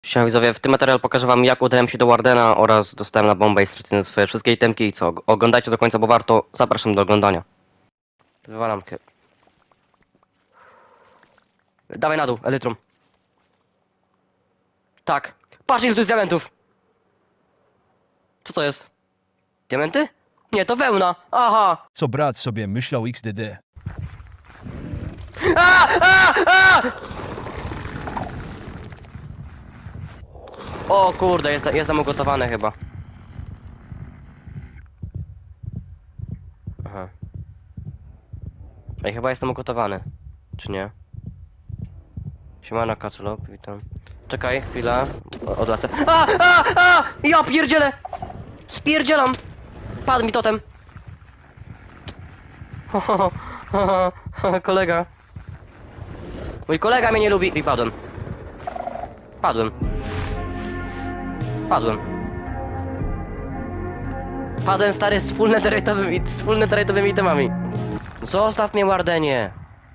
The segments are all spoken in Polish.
Siema widzowie, w tym materiale pokażę wam, jak udałem się do Wardena oraz dostałem na bombę i straciłem swoje wszystkie itemki i co. Oglądajcie do końca, bo warto. Zapraszam do oglądania. Wywalam kie... Dawaj na dół, elytrum. Tak. Patrz, ile tu jest diamentów! Co to jest? Diamenty? Nie, to wełna! Aha! Co brat sobie myślał XDD. A! A! A! O kurde, jestem ugotowany chyba. Aha. Ej, chyba jestem ugotowany. Czy nie? Siemano, Kaculop, witam. Czekaj, chwila. Odlasę. A! A! A! Ja pierdzielę! Spierdzielam! Padł mi totem. Kolega. Mój kolega mnie nie lubi. I padłem. Padłem. Padłem. Padłem, stary, z full netherite'owymi itemami. Zostaw mnie, Wardenie.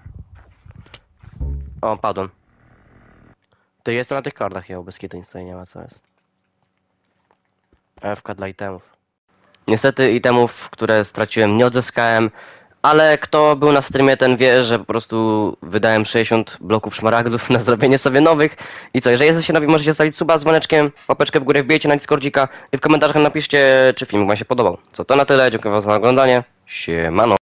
O, padłem. To jestem na tych kartach, ja bez kitu nic tutaj nie ma, co jest. FK dla itemów. Niestety itemów, które straciłem, nie odzyskałem, ale kto był na streamie, ten wie, że po prostu wydałem 60 bloków szmaragdów na zrobienie sobie nowych. I co, jeżeli jesteście nowi, możecie stawić suba z dzwoneczkiem, łapeczkę w górę, wbijecie na Discordzika i w komentarzach napiszcie, czy film wam się podobał. Co, to na tyle, dziękuję wam za oglądanie, siemano.